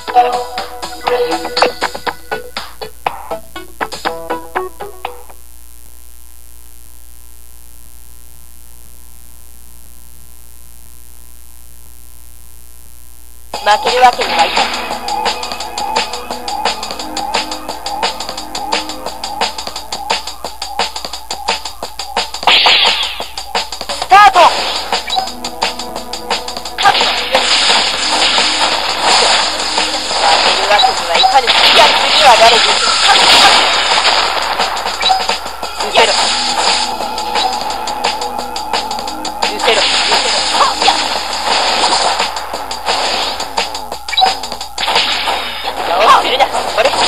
負けるわけにはいかない。スタート。勝つの。負けるわけにはいかぬ。いや、次は誰でしょう。見せろ。見せろ。いや。するな。これ。いや。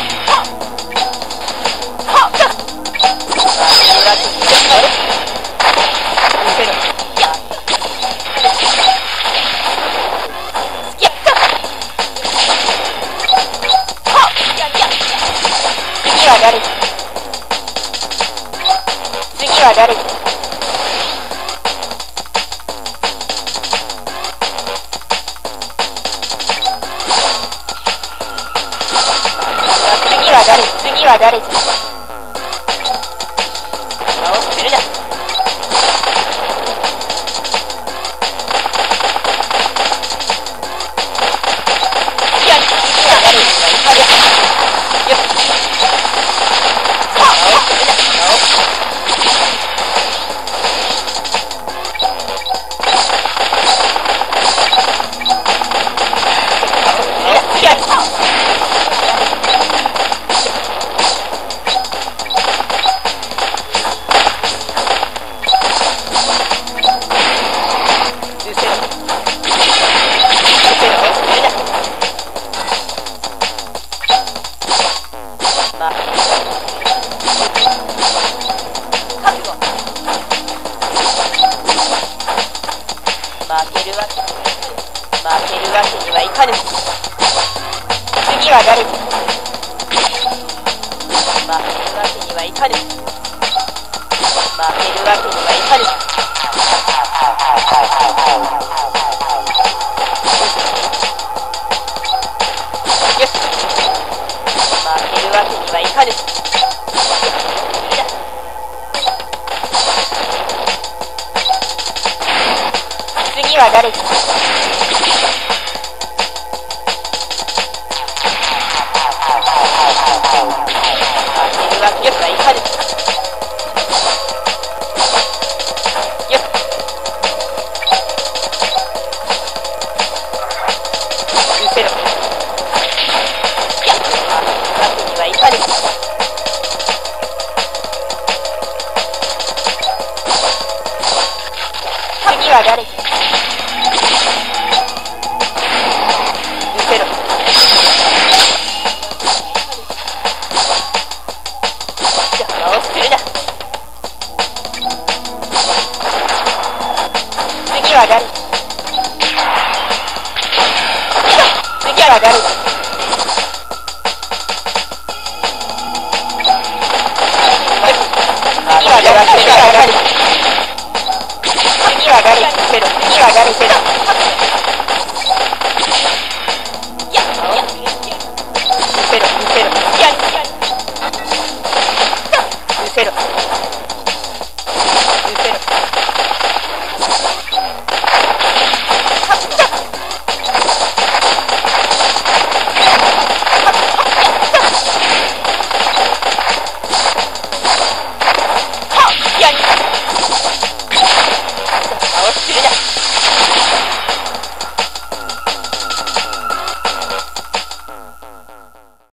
はっ。負けるわけにいかぬ。見せろ。いや。やった。はっ。いやいや。次は誰？次は誰？次は誰？顔するな。いや、次は誰？よっ。顔するな。いや、負けるわけにはいかぬ。次は誰？負けるわけにはいかぬ。負けるわけにはいかぬ。よし。負けるわけにはいかぬ。次は誰？よっはいかぬ。よっ。見せろ。いや、わけにはいかぬ。次は誰？見せろ。邪魔をするな。次は誰？次は誰？